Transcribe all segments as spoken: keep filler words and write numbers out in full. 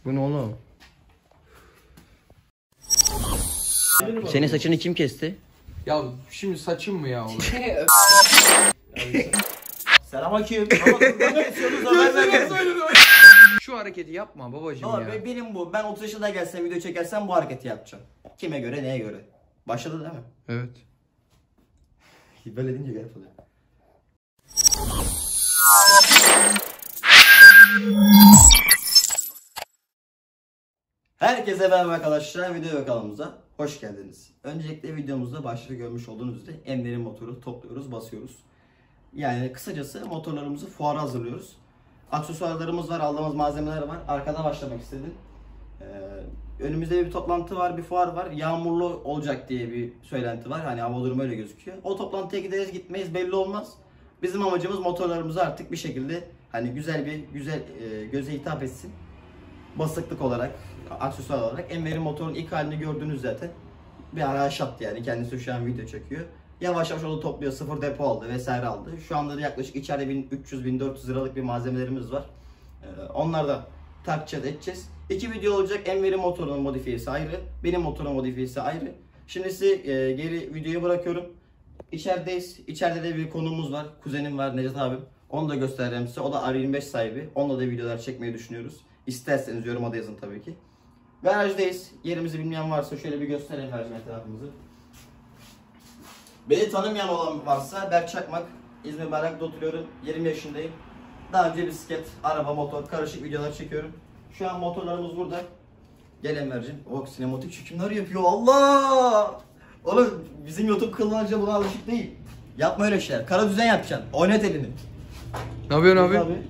Bu ne oğlum? Senin saçını kim kesti? Ya şimdi saçım mı ya oğlum? Selamünaleyküm. Şu hareketi yapma babacığım Baba ya. benim bu. Ben otuz yaşında gelsem, video çekersem bu hareketi yapacağım. Kime göre, neye göre? Başladı değil mi? Evet. Böyle deyince garip oluyor. Herkese merhaba arkadaşlar, video ve kanalımıza hoş geldiniz. Öncelikle videomuzda başta görmüş olduğunuz üzere Enver'in motoru topluyoruz, basıyoruz. Yani kısacası motorlarımızı fuara hazırlıyoruz. Aksesuarlarımız var, aldığımız malzemeler var. Arkada başlamak istedim. Ee, önümüzde bir toplantı var, bir fuar var. Yağmurlu olacak diye bir söylenti var. Hani hava durumu öyle gözüküyor. O toplantıya gideriz gitmeyiz belli olmaz. Bizim amacımız motorlarımızı artık bir şekilde hani güzel bir güzel e, göze hitap etsin. Basıklık olarak, aksesuar olarak. Enver'in motorun ilk halini gördünüz zaten. Bir ara aşattı yani, kendisi şu an video çekiyor. Yavaş yavaş onu topluyor, sıfır depo aldı vesaire aldı. Şu anda da yaklaşık içeride bin üç yüz bin dört yüz liralık bir malzemelerimiz var. Ee, onları da takacağız, edeceğiz. İki video olacak. Enver'in motorunun modifiyesi ayrı, benim motorun modifiyesi ayrı. Şimdi size e, geri videoyu bırakıyorum. İçerideyiz. İçeride de bir konuğumuz var. Kuzenim var, Necat abim. Onu da göstereceğim size. O da R yirmi beş sahibi. Onunla da videolar çekmeyi düşünüyoruz. İsterseniz yoruma da yazın tabii ki. Garajdayız. Yerimizi bilmeyen varsa şöyle bir gösterelim garajın etrafımızı. Beni tanımayan olan varsa Berk Çakmak. İzmir Bayraklı'da oturuyorum. yirmi yaşındayım. Daha önce bisiklet, araba, motor, karışık videolar çekiyorum. Şu an motorlarımız burada. Gel Enver'cim. O sinematik çekimler yapıyor. Allah! Oğlum bizim YouTube kullanıcı buna alışık değil. Yapma öyle şeyler. Kara düzen yapacaksın. Oynat elini. Ne yapıyorsun abi? abi?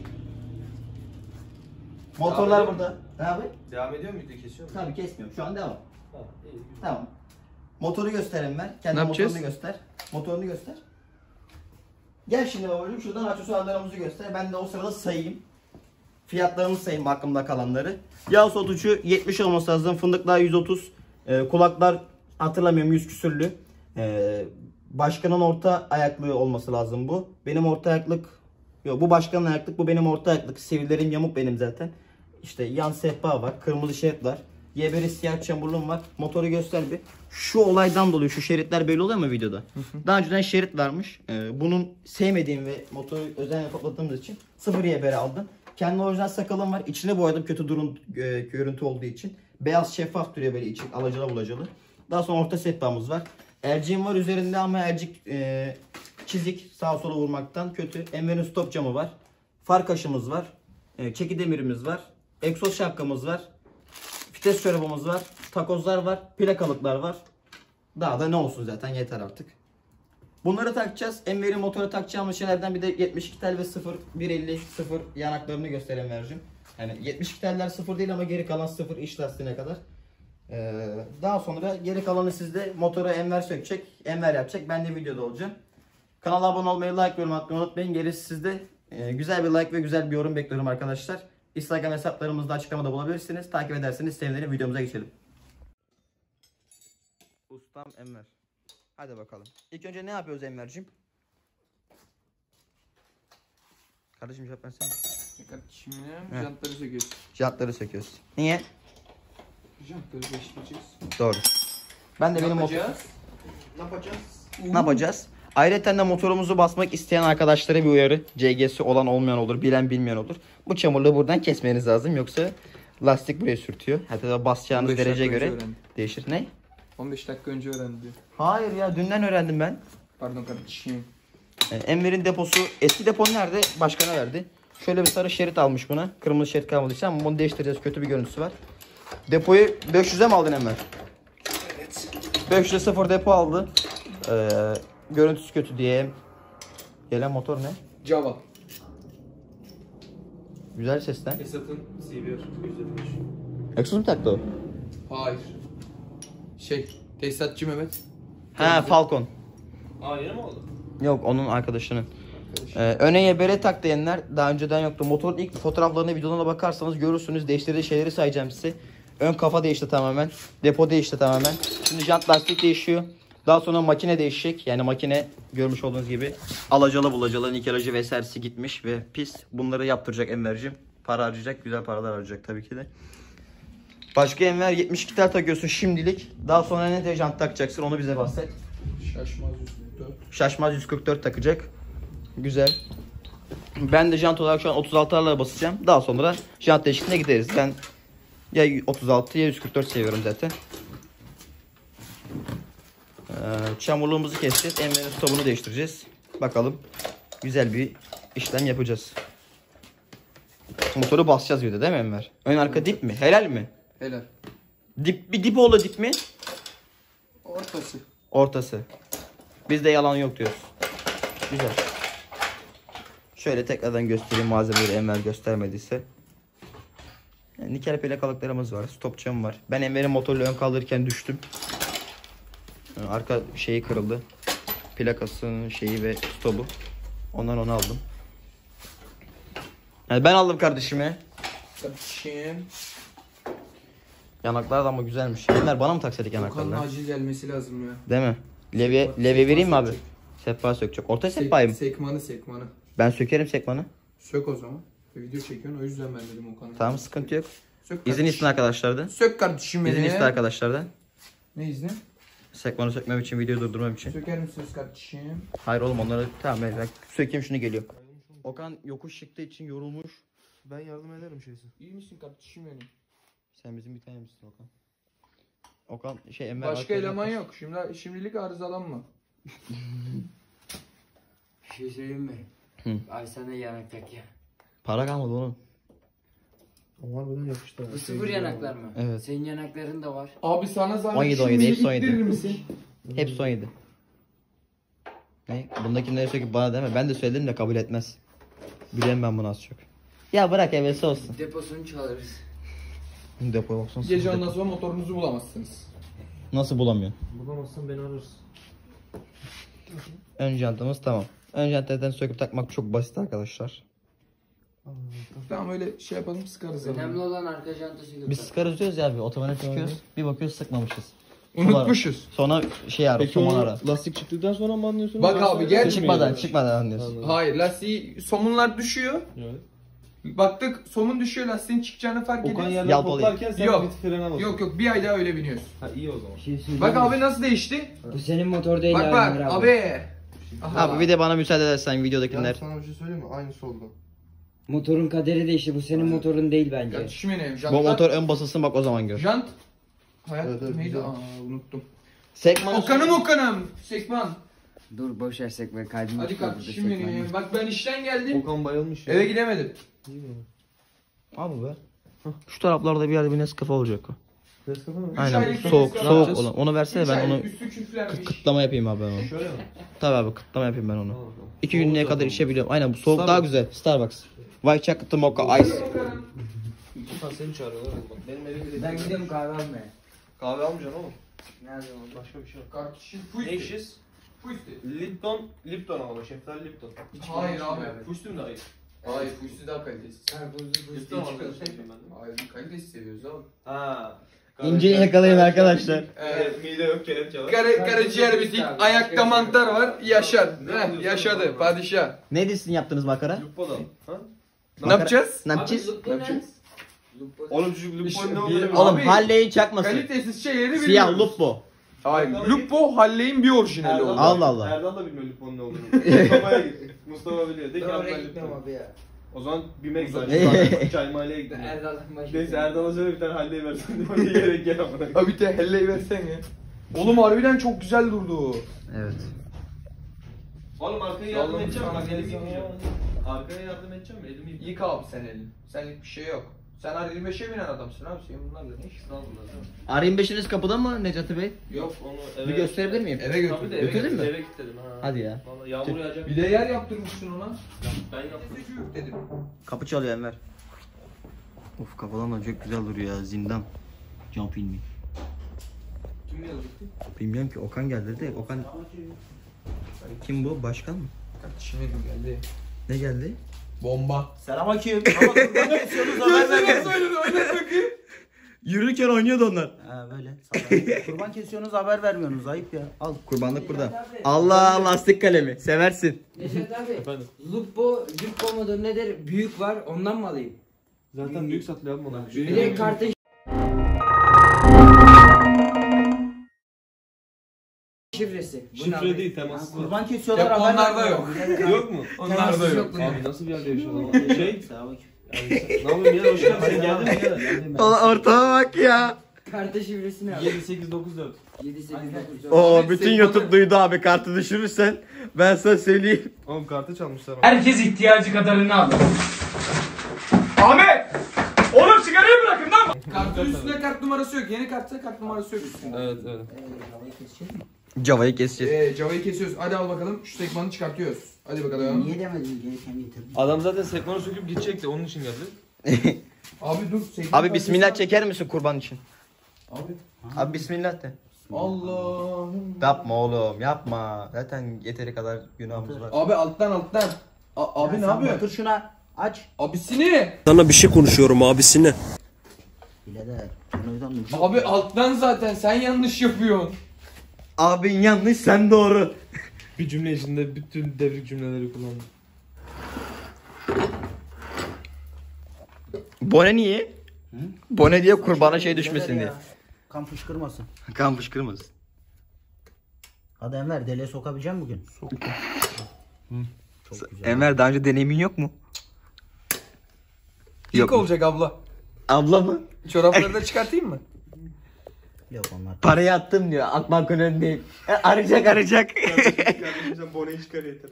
Motorlar burada. Ne abi? Devam ediyor muydu? Kesiyor mu? Tabii kesmiyorum. Şu an devam. Ha, iyi, güzel. Tamam. Motoru göster Enver. Kendi Ne yapacağız? motorunu göster. Motorunu göster. Gel şimdi babacığım şuradan aksesuarlarımızı göster. Ben de o sırada sayayım. Fiyatlarını sayayım aklımda kalanları. Yağ soğutucu yetmiş olması lazım. Fındıklar yüz otuz. Ee, kulaklar hatırlamıyorum yüz küsürlü. Ee, başkanın orta ayaklığı olması lazım bu. Benim orta ayaklık yok, bu başkanın ayaklık, bu benim orta ayaklık. Sivrilerim yamuk benim zaten. İşte yan sehpa var, kırmızı şerit var. Y bir siyah çamurluğum var. Motoru göster bir. Şu olaydan dolayı şu şeritler belli oluyor mu videoda? Hı hı. Daha önceden şerit varmış. Ee, bunun sevmediğim ve motoru özenle topladığımız için sıfır Y bir aldım. Kendi orijinal sakalım var. İçine boyadım kötü durum e, görüntü olduğu için. Beyaz şeffaf duruyor böyle içi alacalı bulacalı. Daha sonra orta sehpamız var. Erciğim var üzerinde ama ercik e, çizik sağa sola vurmaktan kötü. Enver'in stop camı var. Far kaşımız var. E, çeki demirimiz var. Egzoz şapkamız var. Vites çorabımız var. Takozlar var. Plakalıklar var. Daha da ne olsun zaten yeter artık. Bunları takacağız. Enver'in motora takacağımız şeylerden bir de yetmiş iki tel ve sıfır bir elli sıfır yanaklarını göstereyim Enver'cim. Yani yetmiş iki teller sıfır değil ama geri kalan sıfır iç lastiğine kadar. Ee, daha sonra geri kalanı sizde motora Enver sökecek. Enver yapacak. Ben de videoda olacağım. Kanala abone olmayı, like, yorum atmayı unutmayın. Gerisi sizde. Ee, güzel bir like ve güzel bir yorum bekliyorum arkadaşlar. Instagram hesaplarımızı da açıklamada bulabilirsiniz. Takip ederseniz sevinirim. Videomuza geçelim. Ustam Enver. Hadi bakalım. İlk önce ne yapıyoruz Enver'cim? Kardeşim cevap versene. Kardeşim ya, jantları söküyoruz. Jantları söküyoruz. Niye? Jantları değiştireceğiz. Doğru. Ben de Ne benim motor... yapacağız? Ne yapacağız? Ne yapacağız? Ayrıca de motorumuzu basmak isteyen arkadaşlara bir uyarı. C G'si olan olmayan olur, bilen bilmeyen olur. Bu çamurluğu buradan kesmeniz lazım yoksa lastik buraya sürtüyor. Hatta basacağınız derece göre öğrendim. değişir. Ne? on beş dakika önce öğrendim diyor. Hayır ya, dünden öğrendim ben. Pardon kardeşim. Ee, Enver'in deposu, eski depon nerede? Başkana verdi. Şöyle bir sarı şerit almış buna. Kırmızı şerit kalmadığı için ama bunu değiştireceğiz. Kötü bir görüntüsü var. Depoyu beş yüze mi aldın Enver? Evet. beş yüze sıfır depo aldı. Ee, görüntüsü kötü diye. Gelen motor ne? Java. Güzel sesten. Esat'ın C bir yüz elli beş. Exos mu taktı o? Hayır. Şey, tesisatçı Mehmet. Ha, Falcon. Aa, yeni mi oldu? Yok, onun arkadaşının. Ee, öne Y B R tak diyenler daha önceden yoktu. Motorun ilk fotoğraflarına, videolarına bakarsanız görürsünüz. Değiştirdiği şeyleri sayacağım size. Ön kafa değişti tamamen. Depo değişti tamamen. Şimdi jant lastik değişiyor. Daha sonra makine değişecek. Yani makine görmüş olduğunuz gibi alacalı bulacalı, nikelajı vesairesi gitmiş ve pis. Bunları yaptıracak Enver'cim. Para harcayacak, güzel paralar harcayacak tabii ki de. Başka Enver yetmiş iki tel takıyorsun şimdilik. Daha sonra ne jant takacaksın onu bize bahset. Şaşmaz yüz kırk dört. Şaşmaz yüz kırk dört takacak. Güzel. Ben de jant olarak şu an otuz altılarla basacağım. Daha sonra jant değişikliğine gideriz. Ben ya otuz altı ya yüz kırk dört seviyorum zaten. Ee, çamurluğumuzu keseceğiz. Enver'in stopunu değiştireceğiz. Bakalım. Güzel bir işlem yapacağız. Motoru basacağız bir de değil mi Enver? Ön arka dip mi? Helal mi? Helal. Dip bir dip oğlu dip mi? Ortası. Ortası. Bizde yalan yok diyoruz. Güzel. Şöyle tekrardan göstereyim malzemeleri Enver göstermediyse. Yani nikel plakalıklarımız var. Stop cam var. Ben Enver'in motorla ön kaldırırken düştüm. Yani arka şeyi kırıldı. Plakasının şeyi ve stopu. Ondan onu aldım. Yani ben aldım kardeşime. Kardeşim. Yanaklar da ama güzelmiş. Enver bana mı taksaydık Okan'ın yanaklarını? acil gelmesi lazım ya. Değil mi? Levye, levye vereyim mi abi? Sehpa sökecek. Orta sehpayı mı? Sekmanı sekmanı. Ben sökerim sekmanı. Sök o zaman. Video çekiyorsun o yüzden ben dedim Okan'a. Tamam sıkıntı yok. Sök İzin kardeşim. isteyin arkadaşlardan. Sök kardeşim beni. İzin iste arkadaşlardan. Ne izni? Sekmanı sökmem için, videoyu durdurmam için. Söker misiniz kardeşim? Hayır oğlum onları tamam ben sökeyim şunu geliyor. Okan yokuş çıktığı için yorulmuş. Ben yardım ederim şeysi. İyi misin kardeşim benim? Sen bizim bir tane misin Okan? Okan şey Enver Başka arkaya eleman yaklaş. yok. Şimdi şimdilik arızalanma. Bir şey söyleyeyim mi? Hı. Ay sana yanak tak ya. Para kalmadı oğlum. Ama harbiden yapıştı. Bu sıfır yanaklar mı? Evet. Senin yanakların da var. Abi sana zahmet on yedi, şimdi on yedi, hepsi on yedi. ittirir misin? Hepsi on yedi. Ne? Bundakileri söküp bana deme. Ben de söyledim de kabul etmez. Biliyorum ben bunu az çok. Ya bırak hevesi olsun. Deposunu çalarız. Depoya baksana. Gece depo. ondan sonra motorunuzu bulamazsınız. Nasıl bulamıyor? Bulamazsan beni ararız. Ön jantımız tamam. Ön jantlardan söküp takmak çok basit arkadaşlar. Tamam öyle şey yapalım sıkarız. Önemli ama. olan arka jantası Biz sıkarız diyoruz ya abi. Otobana çıkıyoruz. Bir bakıyoruz sıkmamışız. Unutmuşuz. Sonra şey ara, somon ara. lastik çıktıktan sonra mı anlıyorsun? Bak abi, gel. Çıkmadan, çıkmadan anlıyorsun. Hayır lastiği somunlar düşüyor. Evet. Baktık somun düşüyor lastiğin çıkacağını fark Okan ediyoruz. yerden Yalpalayın. toplarken sen Yok. bir fren al. Yok yok bir ay daha öyle biniyoruz. Ha iyi o zaman. Bir şey söyleyeyim Bak mi? abi nasıl değişti? Bu senin motor değil Bak bak Ömer abi. Aha. Abi bir de bana müsaade edersen videodakiler. sana bir şey söyleyeyim mi? Aynısı oldu. Motorun kaderi değişti. Bu senin motorun değil bence. Kardeşim benim Bu jantlar. motor ön basılsın bak o zaman gör. Jant. Hayat Evet, evet, neydi? güzel. Aa unuttum. Sekman. Okanım Okanım. Sekman. Dur boş ver sekme kalbim. Hadi tutuyor burada kardeşim sekmen. benim. Bak ben işten geldim. Okan bayılmış ya. Eve gidemedim. Abi be. Şu taraflarda bir yerde bir Nescafe olacak o. Nescafe mi? Aynen aylık soğuk Nescafe soğuk alacağız. olan. Onu versene Üç ben ay onu üstü küflenmiş. kıtlama yapayım abi ben onu. Şöyle mi? Tabii abi kıtlama yapayım ben onu. Tamam, tamam. İki günlüğe kadar içebiliyorum. Aynen bu soğuk daha Starbucks. güzel. Starbucks. White chocolate mocha ice. Okanım. Okan seni çağırıyorlar. Bak benim evim bile. Ben gidiyorum kahve almaya. Kahve almayacaksın oğlum. Nerede oğlum? Başka bir şey yok. Kardeşim Ne fuisti. işiz? Fuisti. Lipton, Lipton ama şeftali Lipton. Hayır abi. Fustum da ayıp. Hayır fuisti daha kalitesiz. Karpuzlu fıstığı Lipton çıkıyor. arkadaşlar ben de. Hayır kalitesiz seviyoruz abi. Ha. İnceyi yakalayın arkadaşlar. Evet. Mide yok kelepçe var. Kare, karaciğer bitik, ayakta mantar var, yaşar. Heh, yaşadı padişah. Ne diyorsun yaptınız makara? Lupo'dan. Ha? Ne yapacağız? Ne yapacağız? Abi, Lupo ne? Lupo. Oğlum çocuk Lupo'nun İşte ne bir- olduğunu Oğlum Abi, Halley'in çakması. Kalitesiz şeyleri biliyoruz. Siyah lupo. Hayır, Lupo Halley'in bir orijinali oldu. Allah Allah. Erdal da bilmiyor Lupo'nun ne olduğunu. Mustafa'ya git. Mustafa biliyor. De ki Ben abi oraya ben gitmem Lipton. abi ya. O zaman bir mek Ee. zaten. Çay mahalleye gittim. Erdal'ın başı. Neyse Erdal'a söyle bir tane halleyi versin. Onu yiyerek gel amına. Abi de helleyi versene. Oğlum harbiden çok güzel durdu. Evet. Oğlum arkaya yardım Oğlum, edeceğim. sana Bak elimi gelsin yıkayacağım. ya. Arkaya yardım edeceğim mi? Elimi yıkayacağım. Yıka abi sen elini. Senlik bir şey yok. Sen R yirmi beşe binen adamsın abi. Senin bunlarla ne işin? Sağ olun lan. R yirmi beşiniz kapıda mı Necati Bey? Yok onu eve... Bir gösterebilir miyim? Eve Tabii götür. de eve Götürdün mü? Eve git dedim ha. Hadi ya. Vallahi yağmur yağacak. Bir de yer yaptırmışsın ona. Ben yaptım. Yok dedim. Kapı çalıyor Enver. Of kafadan da çok güzel duruyor ya zindan. Cam filmi. Kim yazıktı? Bilmiyorum ki Okan geldi de Okan... Kim bu? Başkan mı? Kardeşim benim geldi. Ne geldi? Bomba. Selamünaleyküm. Ama kurban kesiyorsunuz haber vermiyorsunuz. Yürürken oynuyordu onlar. Ha böyle. Kurban kesiyorsunuz haber vermiyorsunuz. Ayıp ya. Al. Kurbanlık burada. Allah lastik kalemi. Seversin. Neşet abi. Efendim? Lupo, Lupo mudur nedir? Büyük var ondan mı alayım? Zaten büyük satılıyor abi buna. Bir de kartı şifresi. Bu ne Şifre abi? değil, temassız. Kurban kesiyorlar. Yok, haber onlarda vermiyorlar. Yok mu? Onlarda yok. Abi nasıl bir yerde yaşıyorsun? Şey, ne yapayım ya? Hoş geldin. Sen geldin mi ya? Ortama bak ya. Karta şifresi ne abi? yedi sekiz dokuz dört. yedi sekiz dokuz dört. Oo Abi, bütün senin YouTube bana- duydu abi, kartı düşürürsen ben sana söyleyeyim. Oğlum kartı çalmışlar ama. Herkes ihtiyacı kadarını alır. Ahmet! Oğlum sigarayı bırakın lan! Kartın üstünde kart numarası yok. Yeni kartsa kart numarası yok üstünde. Evet evet. Cavayı keseceğiz. Ee, Java'yı kesiyoruz. Hadi al bakalım. Şu sekmanı çıkartıyoruz. Hadi bakalım. Niye demedin gereken getirdim. Adam zaten sekmanı söküp gidecekti, onun için geldi. Abi dur. sekman Abi bismillah kartı- çeker misin kurban için? Abi. Abi bismillah de. Allah'ım. Yapma oğlum, yapma. Zaten yeteri kadar günahımız var. Abi alttan alttan. A- abi ne yapıyor? Otur şuna. Aç. Abisini. Sana bir şey konuşuyorum abisine. Birader. Televizyonun ucu. Abi alttan zaten sen yanlış yapıyorsun. Abin yanlış, sen doğru. Bir cümle içinde bütün devrik cümleleri kullandı. Bone niye? Bone diye kurbana şey düşmesin Birader diye. ya. Kan fışkırmasın. Kan fışkırmasın. Hadi Enver, deliğe sokabilecek misin bugün? Sok. Çok güzel. Enver, daha önce deneyimin yok mu? İlk Yok. olacak abla. Abla mı? Çorapları da çıkartayım mı? Yok onlar. Parayı attım diyor. Atmak önündeyim. E, arayacak arayacak. Kardeşim sen boneyi çıkar yeter.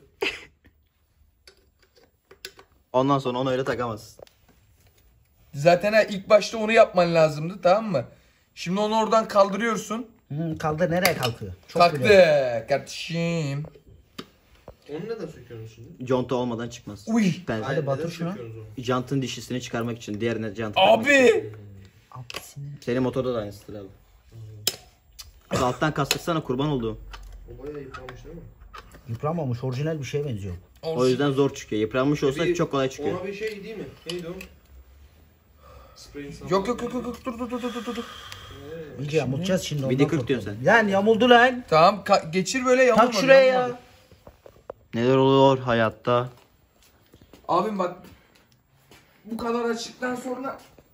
Ondan sonra onu öyle takamazsın. Zaten ha, ilk başta onu yapman lazımdı, tamam mı? Şimdi onu oradan kaldırıyorsun. Hı, kaldır, nereye kalkıyor? Çok Taktı biliyorum. kardeşim. Onu neden söküyorsunuz şimdi? Conta olmadan çıkmaz. Uy. Ben Hadi batır şuna. jantın dişisini çıkarmak için, diğerine jantı takmak için. Abi. Abisini. Senin motorda da aynısıdır abi. Abi alttan kastırsana, kurban oldu. O bayağı yıpranmış değil mi? Yıpranmamış, orijinal bir şeye benziyor. O yüzden zor çıkıyor. Yıpranmış olsa Bir- çok kolay çıkıyor. Ona bir şey değil mi? Neydi o? Spray'in sana. Yok yok yok yok yok, dur dur dur dur dur dur. İyice yamulacağız şimdi ondan Bir de kırk korkuyorum. diyorsun Lan yamuldu lan. Tamam ka- geçir böyle yamulma. Tak şuraya yamulma. ya. Neler oluyor hayatta? Abim bak. Bu kadar açtıktan sonra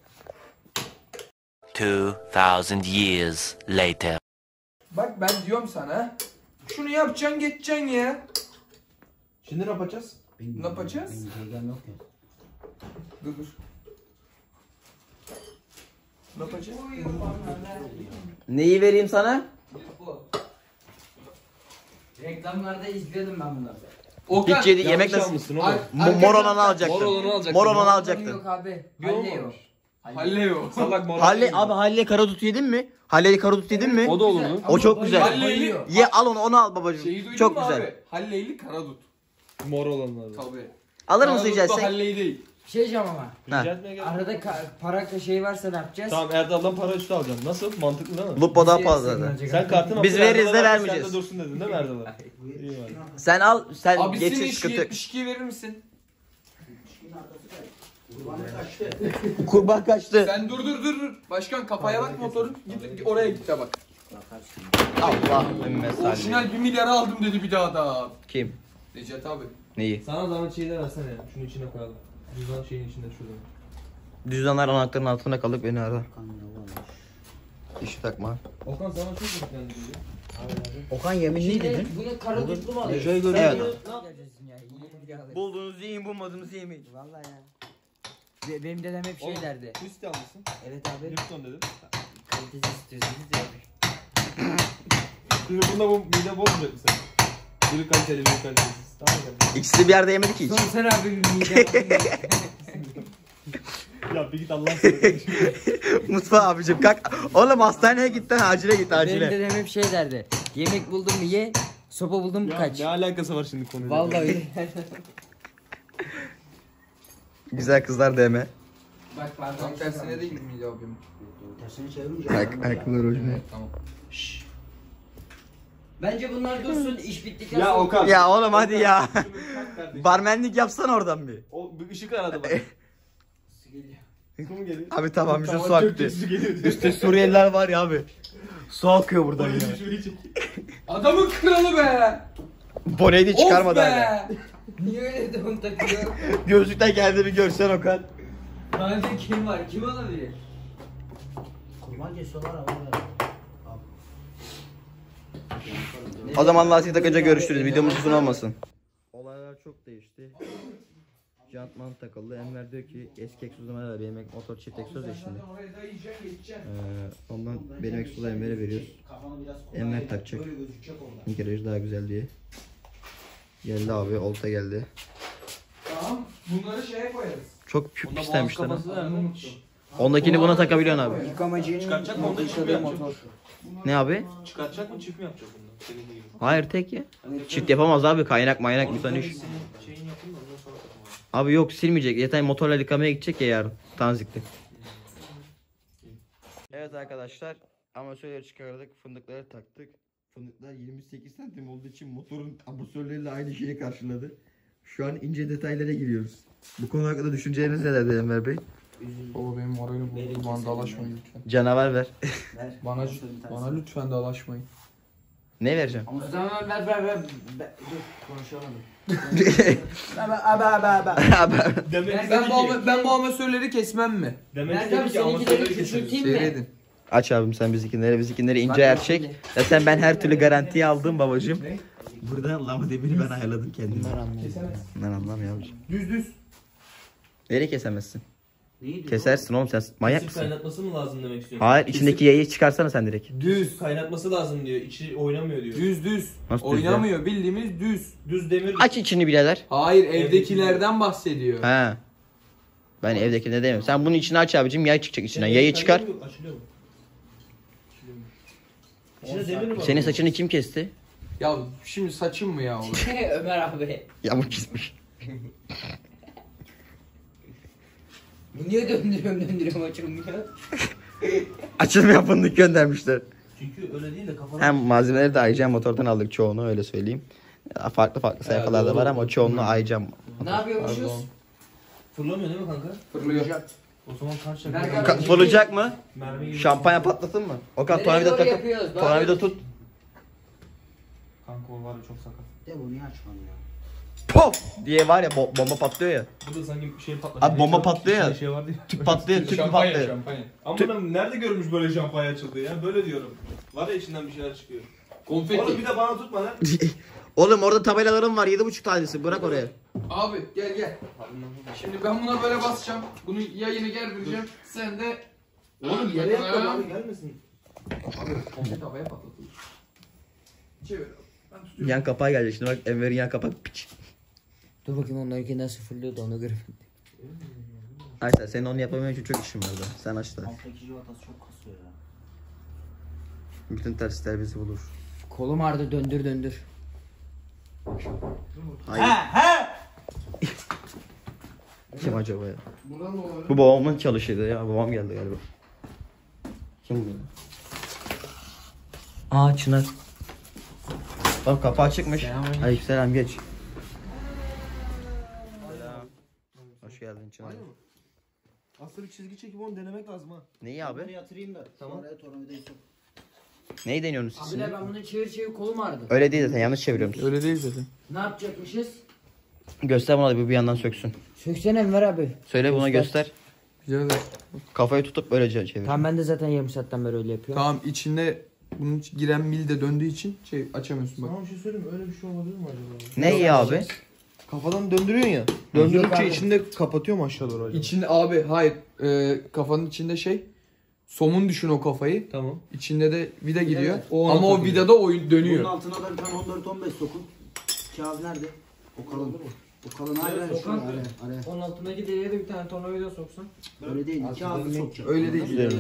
Two thousand years later. bak ben diyorum sana. Şunu yapacaksın geçeceksin ya. Şimdi ne yapacağız? Ne yapacağız? Benim şeyim yok ya. Dur dur. Ne yapacağız? Neyi vereyim sana? Reklamlarda izliyordum ben bunları. Okan. Hiç yedi yemek Yanlış nasıl? almışsın Ar- oğlum. Mo- Mor olanı arkadaşlar- alacaktın. Mor olanı alacaktın. Mor olanı Yok alacaktın. abi. Bir Halley o. olmamış. Halleo. Salak mor. Halle abi, Halle karadut yedin mi? Halle'li karadut yedin mi? O da olur mu? O çok güzel. Halleyli. Ye al onu, onu al Şeyi babacığım. duydun Çok mu güzel. abi? Halleyli karadut. Mor olanlar. Tabii. Alır mısın Karadut da yiyeceksin? Halley değil. Şey diyeceğim ama. Ha. Rica etmeye gerek yok. Arada ka- para şey varsa ne yapacağız? Tamam, Erdal'dan para üstü alacaksın. Nasıl? Mantıklı değil mi? Lupo daha Bizi fazla satın zaten. alacak Sen abi. kartını Biz al, veririz Erdal'a de ver, vermeyeceğiz. Sen de dursun dedin değil mi Erdal'a? İyi var. Sen al, sen Abi senin geçir şu sıkıntı. yetmiş ikiyi verir misin? Kurban kaçtı. Sen dur dur dur dur. Başkan kafaya bak motorun. Git oraya git de bak. Allahümme salli. Orijinal bir milyara aldım dedi bir daha da. Kim? Necdet abi. Neyi? Sana zahmet şeyi de versene ya. Şunu içine koyalım. Cüzdan şeyin içinde şurada. Cüzdanlar anahtarın altında kalıp beni ara. İşi takma. Okan sana çok yüklendi diyor. Okan yeminliydi Şimdi dün. bunu karadutlu mu alıyorsun? Şey görüyor. Evet. Geleceksin ya, iyi bir yağlı. Bulduğunuzu yiyin, bulmadığınızı yemeyin. Vallahi ya. Be- Benim dedem hep şey Oğlum, derdi. Üstü almışsın. Evet abi. Lipton dedim. Kalitesi istiyorsunuz ya. Şimdi bunda bu mide bozmayacak mı sen? Biri kaliteli, biri kalitesiz. Tamam mı? İkisi de bir yerde yemedi ki hiç. Son sen abi bir mide. Ya bir git Allah'ın sana kardeşim. Mustafa abicim kalk. Oğlum hastaneye git lan, acile git Benim acile. dedem hep şey derdi. Yemek buldun mu ye, sopa buldun mu Ya kaç. ne alakası var şimdi konuyla? Vallahi. Güzel kızlar deme. Bak pardon. Tam tersine değil miydi abim? Tersini çevirince. Ayak, ayakkabıları orijinal. Tamam. Bence bunlar dursun, iş bittikten Ya sonra. Okan. Ya oğlum hadi ya. Şunu tak kardeşim. Barmenlik yapsan oradan bir. O bir ışık aradı bak. Su mu geliyor? Abi tamam bize su Tamam, çok aktı. kötü su geliyor. Üstte Suriyeliler var ya abi. Su akıyor buradan ya. Şurayı çek. Adamın kralı be. Boneyi de çıkarmadı Of hala. be. Niye öyle de onu takıyor? Gözlükten geldi bir görsen Okan. Bence kim var? Kim olabilir? Kurban kesiyorlar ama. O zaman lastik takınca görüşürüz. Videomuz uzun olmasın. Olaylar çok değişti. Jantman takıldı. Enver diyor ki eski egzozuma ver. Benim motor çift egzoz ya şimdi. Ee, ondan benim egzozu Enver'e veriyoruz. Enver takacak. Garaj daha güzel diye. Geldi abi, olta geldi. Tamam. Bunları şeye koyarız. Çok küp istemişler. ha. Kafası da Ondakini buna takabiliyorsun abi. Yıkamacının Çıkartacak mı? Onda çift mi yapacak? Ne abi? Çıkartacak mı? Çift mi yapacak bundan? Senin gibi. Hayır tek ya. Çift yapamaz abi, kaynak maynak bir tane iş. Senin şeyini yapın da ondan sonra takın. Abi yok, silmeyecek. Yeter motorla yıkamaya gidecek ya yarın. Tanzikli. Evet arkadaşlar. Amatörleri çıkardık. Fındıkları taktık. Fındıklar yirmi sekiz santim olduğu için motorun amatörleriyle aynı şeyi karşıladı. Şu an ince detaylara giriyoruz. Bu konu hakkında düşünceleriniz nelerdi Enver Bey? Baba benim moralim bozuldu. Bana dalaşmayın lütfen. Canavar ver. Bana, bana lütfen dalaşmayın. Ne vereceğim? O zaman ver ver ver. Dur konuşamadım. Demek Ben bu, ama- ben bu amatörleri kesmem mi? Demek Ben de seninkileri küçülteyim mi? Seyredin. Aç abim sen bizimkileri, bizimkileri ince yer çek. Zaten ben her türlü garantiyi aldım babacığım. Burada lama demiri ben ayarladım kendime. Ben anlamıyorum abicim. Düz düz. Nereye kesemezsin? Kesersin oğlum, sen manyak Süt mısın? kaynatması mı lazım demek istiyorsun? Hayır, içindeki yayı çıkarsana sen direkt. Düz. Kaynatması lazım diyor. İçi oynamıyor diyor. Düz düz. Nasıl düz ya? Oynamıyor, bildiğimiz düz. Düz demir. Aç içini birader. Hayır, evdekilerden bahsediyor. He. Ben evdeki ne demiyorum. Sen bunun içini aç abicim, yay çıkacak içinden. Yayı çıkar. Açılıyor mu? Açılıyor mu? İçine demir mi var? Senin saçını kim kesti? Ya şimdi saçım mı ya oğlum? Ömer abi. Yamuk kesmiş. Bu niye döndürüyorum döndürüyorum açılmıyor? Açılmıyor, fındık göndermişler. Çünkü öyle değil de kafana... Hem malzemeleri de Aycan motordan aldık çoğunu, öyle söyleyeyim. Farklı farklı sayfalarda var ama çoğunluğu Aycan. Ne yapıyormuşuz? Fırlamıyor değil mi kanka? Fırlıyor. O zaman kaç şaka. Berkay- Ka- Fırlayacak mı? Mermi gibi. Şampanya patlatın mı? O kadar Nereye tornavida doğru takıp yapıyoruz? Bak. tornavida tut. Kanka o var ya çok sakat. De bu niye açmam ya? Pop diye var ya, bo- bomba patlıyor ya. Bu da sanki bir şey patladı. Abi bomba patlıyor ya. Şey vardı ya. Tüp patlıyor, tüp mü Şampanya, patlıyor? şampanya. Ama ben nerede görmüş böyle şampanya açıldı ya? Böyle diyorum. Var ya içinden bir şeyler çıkıyor. Oğlum Konfeti. bir de bana tutma lan. Oğlum orada tabelalarım var, yedi buçuk tanesi, bırak oraya. Abi gel gel. Şimdi ben buna böyle basacağım. Bunu yayını gerdireceğim. Sen de... Oğlum yere yapma abi gelmesin. Abi konfeti havaya patlatılır. Çevir. Ben tutuyorum. Yan kapağı gelecek şimdi, bak Enver'in yan kapağı piç. Dur bakayım onlarınkinden sıfırlıyordu ona göre. Ayşe senin onu yapabilmen için çok işim var da. Sen aç da. Alttaki civatası çok kasıyor ya. Bütün tersler bizi bulur. Kolum ağrıdı, döndür döndür. Hayır. Kim acaba ya? Buradan da olur. Bu babamın çalışıydı ya. Babam geldi galiba. Kim bu? Aa Çınar. Bak kapı açıkmış. Aleykümselam, geç. Selam. Hoş geldin Çınar. Aslında bir çizgi çekip onu denemek lazım ha. Neyi abi? Bunu yatırayım da. Tamam. Oraya tornavidayı sok. Neyi deniyorsunuz siz? Abiler ben bunu çevir çevir kolum ağrıdı. Öyle değil zaten, yanlış çeviriyorsun. Öyle değil zaten. Ne yapacakmışız? Göster bana da bir, bir yandan söksün. Söksene Enver abi. Söyle buna Göster. göster. Güzel de. Kafayı tutup böylece çevir. Tamam ben de zaten yarım saatten beri öyle yapıyorum. Tamam, içinde bunun giren mil de döndüğü için şey açamıyorsun bak. Sana bir şey söyleyeyim mi? Öyle bir şey olabilir mi acaba? Ne iyi abi? Kafadan döndürüyorsun ya. Yok Döndürdükçe abi. içinde kapatıyor mu aşağı doğru acaba? İçinde abi hayır. Ee, kafanın içinde şey. Somun düşün o kafayı. Tamam. İçinde de vida gidiyor. O ona Ama o takılıyor. vidada oyun Bunun dönüyor. altına da bir tane on dört on beş sokun. Kağıt nerede? O kalın. O kalın hayır hayır. Şuraya araya. araya. Onun altındaki deliğe de bir tane tornavida soksun. Öyle değil. İki ağzı sokacağım. Öyle değil.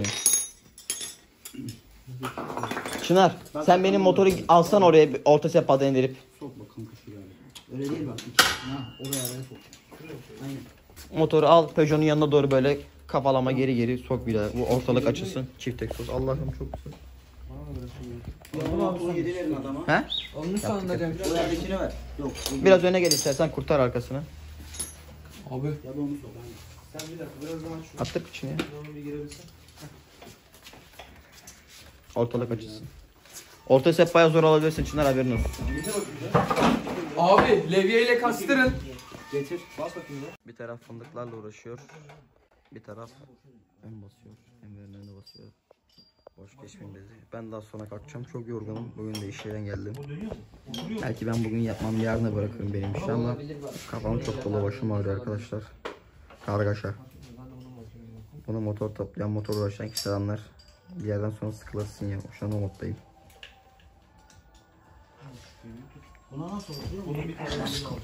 Çınar, sen benim motoru alsan oraya, bir orta sehpada indirip. Sok bakalım şuraya. Öyle değil bak. İki. Ha, oraya araya sokacağım. Aynen. Motoru al, Peugeot'un yanına doğru böyle kafalama geri geri sok bir daha. Bu ortalık açılsın. Çift egzoz. Allah'ım çok güzel. Onu yedi verin adama. He? Onun sanırım. O yerdekini ver. Yok. o Biraz öne gel istersen, kurtar arkasını. Abi. Ya da onu sok. Aynen. Sen bir dakika biraz daha şu. Attık içine. Onu bir girebilsen. Ortalık açılsın. Orta sehpa bayağı zor alabilirsin Çınar, haberin olsun. Abi levyeyle kastırın. Getir. Bas bakayım ya. Bir taraf fındıklarla uğraşıyor. Bir taraf ön basıyor. Enver'in önüne basıyor. Boş geçmeyeyim dedi. Ben daha sonra kalkacağım. Çok yorgunum. Bugün de işten geldim. Belki ben bugün yapmam, yarına bırakırım benim işi ama kafam çok dolu, başım ağrıyor arkadaşlar. Kargaşa. Bunu motor toplayan, motor uğraşan kişiler anlar. Bir yerden sonra sıkılırsın ya. Şu an o moddayım. Buna nasıl oluyor? Bunun bir tane aldım.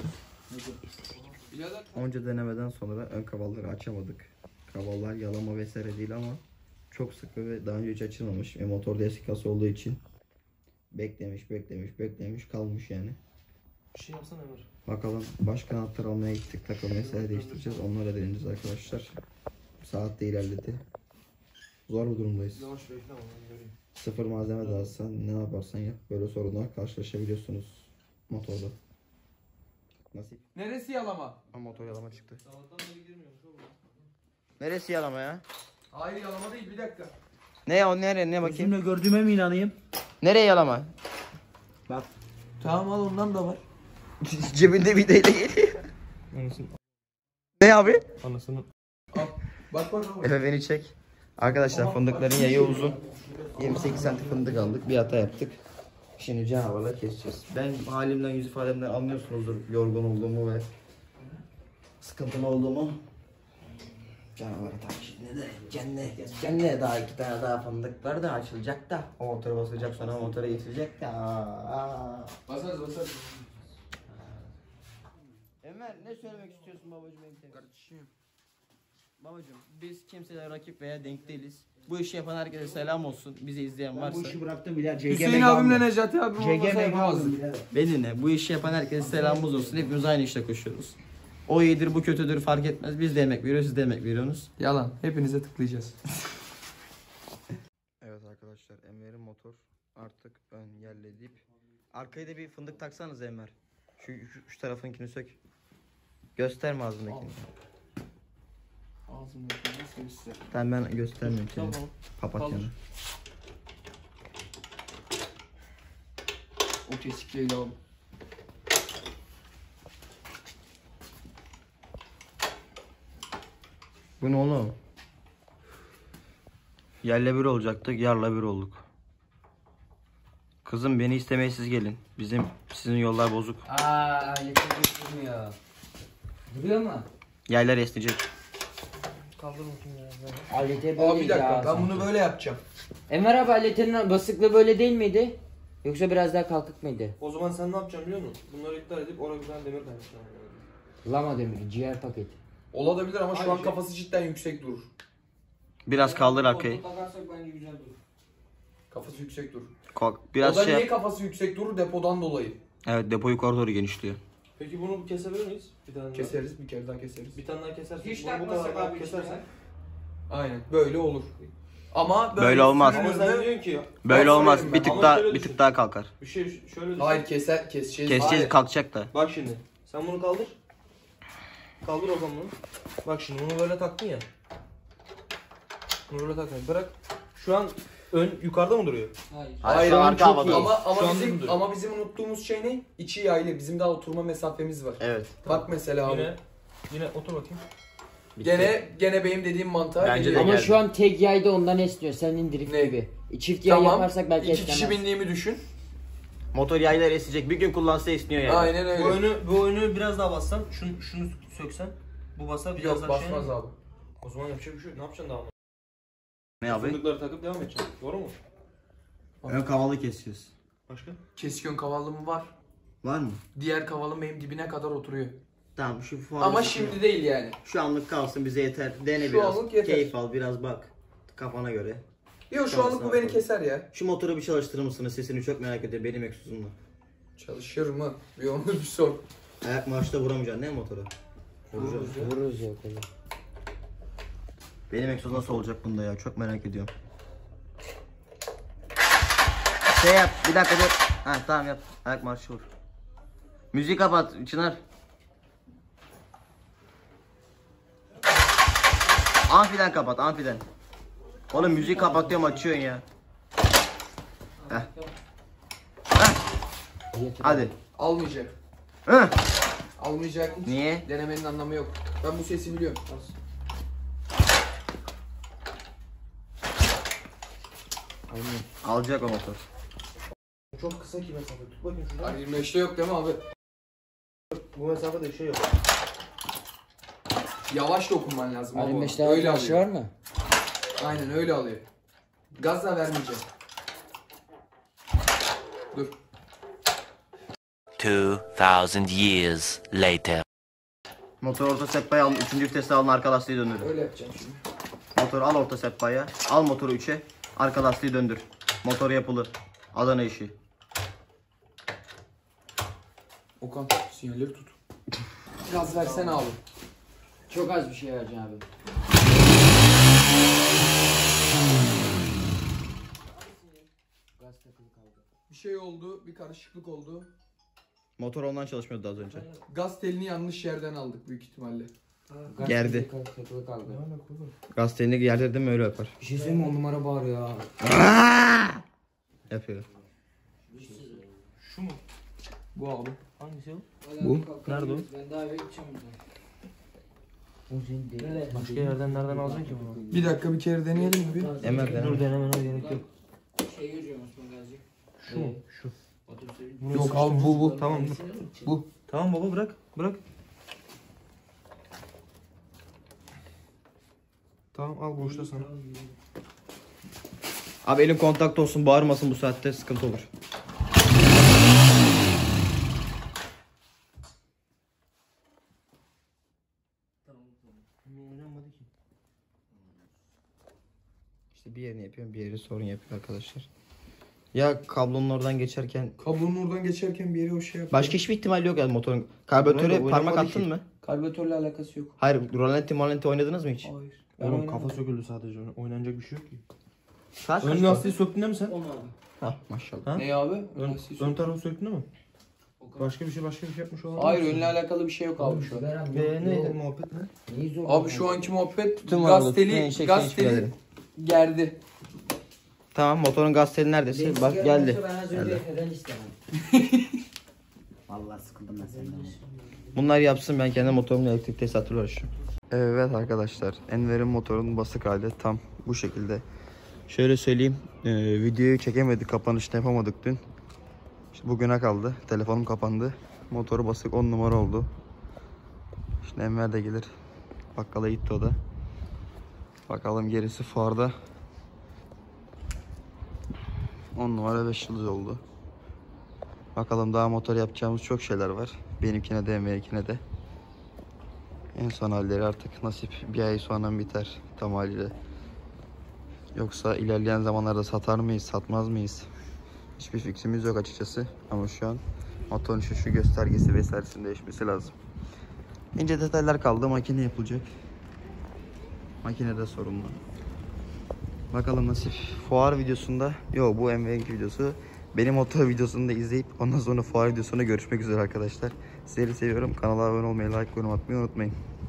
Onca denemeden sonra ön kavalları açamadık. Kavallar yalama vesaire değil ama çok sıkı ve daha önce hiç açılmamış. E, motorda eski kasa olduğu için beklemiş, beklemiş, beklemiş kalmış yani. Bir şey yapsana Ömer. Bakalım başka anahtar almaya gittik. Takım vesaire değiştireceğiz. Onlara deneyeceğiz arkadaşlar. Saat de ilerledi. Zor bir durumdayız. Yavaş bekle ama ben göreyim. Sıfır malzeme de alsan ne yaparsan yap. Böyle sorunlar karşılaşabiliyorsunuz motorda. Nasip. Neresi yalama? Ama motor yalama çıktı. Sabahtan beri girmiyormuş oğlum. Neresi yalama ya? Hayır yalama değil, bir dakika. Ne o nereye ne bakayım? Gözümle gördüğüme mi inanayım? Nereye yalama? Bak. Tamam al, ondan da var. Cebinde vidayla geliyor. Anasını. Ne abi? Anasını. Al. Bak bak bak. Efe beni çek. Arkadaşlar fındıkların yayı uzun. yirmi sekiz santim fındık aldık. Bir hata yaptık. Şimdi canavarla keseceğiz. Ben halimden, yüz ifademden anlıyorsunuzdur yorgun olduğumu ve sıkıntılı olduğumu. Canavarı tak şimdi de cennet. Cennet daha iki tane daha fındıklar da açılacak da. O motoru basacak, sonra o motora getirecek de. Aa. Basarız basarız. Ömer ne söylemek istiyorsun babacığım benim kardeşim? Babacığım biz kimseye rakip veya denk değiliz. Bu işi yapan herkese selam olsun. Bizi izleyen Ben varsa. bu işi bıraktım bile. C G Hüseyin M abimle aldım. Necati abim C G olmasa M yapamazdık. aldım bile. Beni ne? Bu işi yapan herkese selamımız olsun. Hepimiz aynı işte koşuyoruz. O iyidir, bu kötüdür fark etmez. Biz de emek veriyoruz, siz de emek veriyorsunuz. Yalan. Hepinize tıklayacağız. Evet arkadaşlar, Enver'in motor artık ön yerledip. Arkaya da bir fındık taksanız Enver. Şu, şu, şu tarafınkini sök. Gösterme ağzındakini. Ağzımdakini göster. Tamam ben göstermiyorum seni. Tamam. Papatyanı. O kesikliyle al. Bu ne oğlum? Yerle bir olacaktık, yarla bir olduk. Kızım beni istemeye siz gelin. Bizim sizin yollar bozuk. Aa, aletim götürmüyor. Duruyor mu? Yerler esneyecek. Kaldır bakayım ya. Alete böyle Abi bir dakika, ya. ben bunu böyle yapacağım. Enver abi aletin basıklığı böyle değil miydi? Yoksa biraz daha kalkık mıydı? O zaman sen ne yapacaksın biliyor musun? Bunları iptal edip oraya bir tane demir kaynaştırman lazım. Lama demiri, ciğer paketi. Olabilir ama şu Aynı an şey. kafası cidden yüksek durur. Biraz kaldır arkayı. Takarsak bence güzel durur. Kafası yüksek durur. Kalk. Biraz o da şey niye yap. kafası yüksek durur? Depodan dolayı. Evet, depo yukarı doğru genişliyor. Peki bunu kesebilir miyiz? Bir tane daha. Keseriz, bir kere daha keseriz. Bir tane daha kesersek. Hiç bunu bu takmasak tarafa abi kesersen. işte. Aynen, böyle olur. Ama böyle, Böyle olmaz. Ama sen diyorsun ki Böyle Nasıl olmaz. söyleyeyim Bir ben? tık Ama daha şöyle bir düşün. tık daha kalkar. bir şey şöyle düşün. Hayır, keser, keseceğiz. Keseceğiz, Hayır. kalkacak da. Bak şimdi. Sen bunu kaldır. Kaldır o zaman bunu. Bak şimdi bunu böyle taktın ya. Bunu böyle taktın. Bırak. Şu an ön yukarıda mı duruyor? Hayır. Hayır, şu onun an arka çok havada. iyi. Ama, Şu ama, an bizim, dur. ama bizim unuttuğumuz şey ne? İçi yaylı. Bizim daha oturma mesafemiz var. Evet. Bak mesela abi. Yine yine otur bakayım. Gene gene benim dediğim mantığa Bence de geliyor. Ama geldi. şu an tek yayda ondan esniyor. Senin drift Ne? gibi. Çift yay Tamam. yaparsak belki İki kişi esnemez. bindiğimi düşün. Motor yaylar esecek. Bir gün kullansa esniyor yani. Aynen öyle. Bu önü bu önü biraz daha bassan, şunu şunu söksen, bu basar biraz Yok daha basmaz şey. abi. O zaman yapacak bir şey yok. Ne yapacaksın daha ama? Ne abi? Fındıkları takıp devam edeceksin. Doğru mu? Ön kavalı keseceğiz. Başka? Kesik ön kavallım var. Var mı? Diğer kavalım benim dibine kadar oturuyor. Tamam şu fuar. Ama şimdi değil yani. Şu anlık kalsın, bize yeter. Dene Şu biraz. anlık yeter. Keyif al, biraz bak. Kafana göre. Yok şu Tamam, anlık bu sağ beni ol. keser ya. Şu motoru bir çalıştırır mısınız? Sesini çok merak ediyorum benim egzozumla. Çalışır mı? Bir onu bir sor. Ayak marşta vuramayacaksın değil mi motoru? Vuracağız. Vururuz yok öyle. Benim egzoz nasıl olacak bunda ya? Çok merak ediyorum. Şey yap, bir dakika dur. Ha tamam yap. Ayak marşı vur. Müziği kapat Çınar. Amfiden kapat, amfiden. Oğlum müziği kapatıyorum, açıyorsun ya. Heh. Heh. Hadi. Almayacak. Heh. Almayacak. Niye? Denemenin anlamı yok. Ben bu sesi biliyorum. Alacak o motor. Çok kısa ki mesafe. Tut bakayım şuradan. R yirmi beşte yok değil mi abi? Bu mesafede bir şey yok. Yavaş dokunman lazım. R abi. yirmi beşte Öyle bir şey var alıyor. mı? Aynen öyle alıyor. Gaz da vermeyeceğim. Dur. Two thousand years later. Motor orta sehpaya alın. Üçüncü vitesi alın, arka lastiği döndür. Öyle yapacağım şimdi. Motoru al orta sehpaya. Al motoru üçe. Arka lastiği döndür. Motor yapılı. Adana işi. Okan sinyalleri tut. Gaz versene abi. Çok az bir şey vereceğim abi. Gaz takılı kaldı. Bir şey oldu, bir karışıklık oldu. Motor ondan çalışmıyordu az önce. Gaz telini yanlış yerden aldık büyük ihtimalle. Gaz Gerdi. takılı- takılı kaldı. Gaz telini yerde mi öyle yapar. Bir şey söyleyeyim mi? On numara bağırıyor ha. Yapıyor. Bu abi. Hangisi o? Bu? Nerede o? Ben daha eve gideceğim buradan. O senin değil. Başka yerden nereden alacaksın ki bunu? Bir dakika bir kere deneyelim mi bir? Emel Dur dene. denemene gerek yok. Şey göreceğim Osman Gazi. Şu mu? Şu. Otobüsün Yok abi bu bu. Tamam dur. Bu. Tamam baba bırak. Bırak. Tamam al boşta sana. Abi elim kontakta olsun, bağırmasın, bu saatte sıkıntı olur. İşte bir yerini yapıyorum, bir yeri sorun yapıyor arkadaşlar. Ya kablonun oradan geçerken Kablonun oradan geçerken bir yere o şey yapıyor. başka hiçbir ihtimal yok yani motorun. Karbüratöre Oynamadı parmak ki. attın mı? Karbüratörle alakası yok. Hayır, rolanti molanti oynadınız mı hiç? Hayır. Oğlum kafa söküldü sadece. Oynanacak bir şey yok ki. Saat Ön kaç? lastiği söktün değil mi sen? Hah, maşallah. Ha? Ne abi? Ön, Lastiği ön sök- tarafı söktün değil mi? Başka bir şey başka bir şey yapmış olabilir Hayır misin? önle alakalı bir şey yok abi şu an. Ve neydi muhabbet ne? Neyi zor? Abi şu anki muhabbet Tüm arada, gaz teli, tüm eşek gaz eşek teli ederim. gerdi. Tamam, motorun gaz teli neredeyse? Bak geldi. Ben az önce neden istemem? Vallahi sıkıldım ben senden. Bunlar yapsın, ben kendi motorumla elektrik tesisatıyla uğraşıyorum. Evet arkadaşlar, Enver'in motorunun basık hali tam bu şekilde. Şöyle söyleyeyim, e, videoyu çekemedik, kapanışını yapamadık dün. İşte bugüne kaldı, telefonum kapandı. Motoru basık, on numara oldu. Şimdi Enver de gelir, bakkala gitti o da. Bakalım gerisi fuarda. on numara beş yıldız oldu. Bakalım, daha motor yapacağımız çok şeyler var. Benimkine de Enver'inkine de. En son halleri artık nasip, bir ay sonra biter tam haliyle. Yoksa ilerleyen zamanlarda satar mıyız, satmaz mıyız? Hiçbir fikrimiz yok açıkçası. Ama şu an motorun şu, şu göstergesi vesairesinin değişmesi lazım. İnce detaylar kaldı, makine yapılacak. Makine de sorunlu. Bakalım nasip. Fuar videosunda, yok bu Enver'inki videosu. Benim motor videosunu da izleyip ondan sonra fuar videosunda görüşmek üzere arkadaşlar. Sizleri seviyorum. Kanala abone olmayı, like, yorum atmayı unutmayın.